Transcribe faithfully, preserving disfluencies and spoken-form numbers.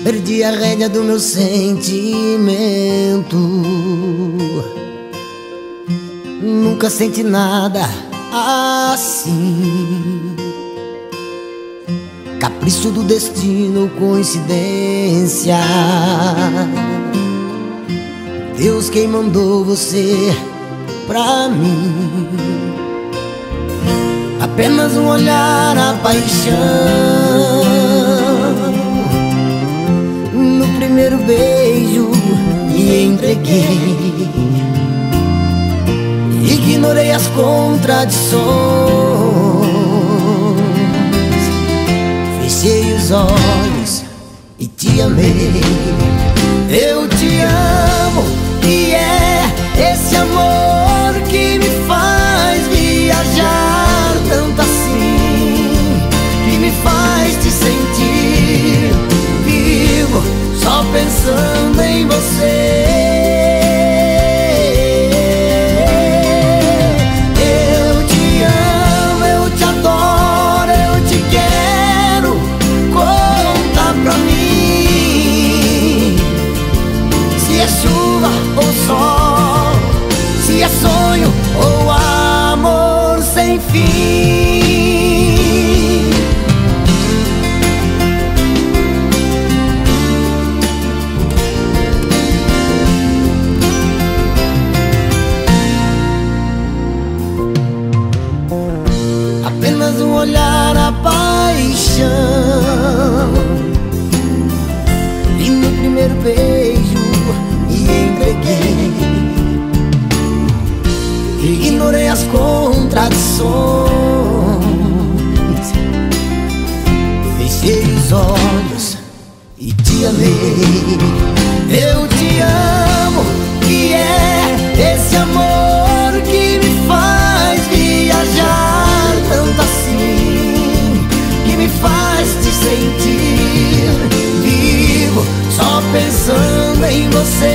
perdi a rédea do meu sentimento. Nunca senti nada assim. Capricho do destino, coincidência. Deus quem mandou você pra mim. Apenas um olhar, a paixão. No primeiro beijo me entreguei. Ignorei as contradições. Fechei os olhos e te amei. Eu te amo e é esse amor que me faz viajar tanto assim, que me faz te sentir vivo só pensando em você. Eu te amo, eu te adoro, eu te quero. Conta pra mim se é chuva ou sol, se é sonho ou amor sem fim. Apenas um olhar, a paixão. E no primeiro beijo me entreguei. Ignorei as contradições. Fechei os olhos e te amei. Eu te amo e é esse amor que me faz viajar tanto assim, que me faz te sentir vivo só pensando em você.